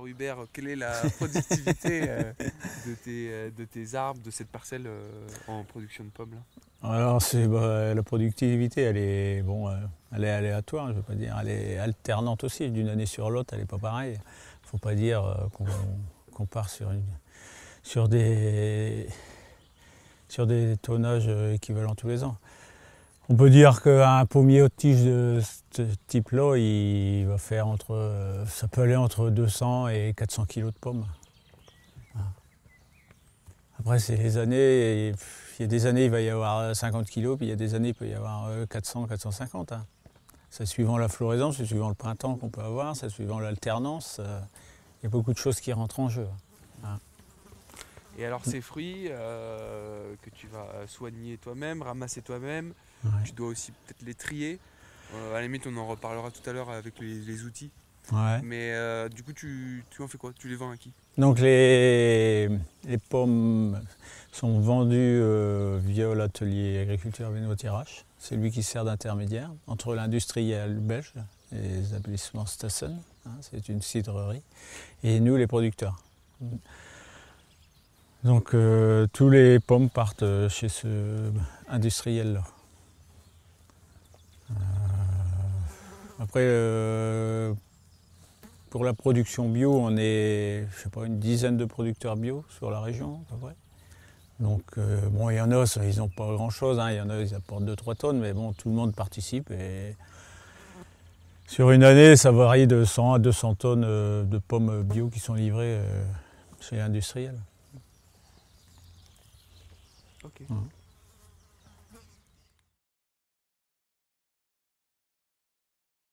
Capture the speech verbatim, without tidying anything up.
Alors Hubert, quelle est la productivité euh, de, tes, euh, de tes arbres, de cette parcelle euh, en production de pommes là? Alors c'est, bah, la productivité, elle est, bon, euh, elle est aléatoire, je veux pas dire, elle est alternante aussi, d'une année sur l'autre, elle n'est pas pareille. Il ne faut pas dire euh, qu'on qu'on part sur, une, sur, des, sur des tonnages équivalents tous les ans. On peut dire qu'un pommier aux tiges de ce type-là, il va faire entre, ça peut aller entre deux cents et quatre cents kilos de pommes. Après, c'est les années, il y a des années, il va y avoir cinquante kilos, puis il y a des années, il peut y avoir quatre cents, quatre cent cinquante. Hein. C'est suivant la floraison, c'est suivant le printemps qu'on peut avoir, c'est suivant l'alternance. Il y a beaucoup de choses qui rentrent en jeu. Hein. Et alors ces fruits euh, que tu vas soigner toi-même, ramasser toi-même, Ouais. tu dois aussi peut-être les trier. Euh, à la limite, on en reparlera tout à l'heure avec les, les outils. Ouais. Mais euh, du coup, tu, tu en fais quoi? Tu les vends à qui? Donc les, les pommes sont vendues euh, via l'atelier agriculture Benoît Thiérache. C'est lui qui sert d'intermédiaire entre l'industriel belge et les établissements Stassen, hein, c'est une cidrerie, et nous les producteurs. Donc euh, tous les pommes partent chez ce industriel-là. Euh, après, euh, pour la production bio, on est, je sais pas, une dizaine de producteurs bio sur la région, à peu près. Donc, euh, bon, il y en a, ça, ils n'ont pas grand-chose, hein, il y en a, ils apportent deux trois tonnes, mais bon, tout le monde participe. Et sur une année, ça varie de cent à deux cents tonnes de pommes bio qui sont livrées chez l'industriel. Ok. Mmh.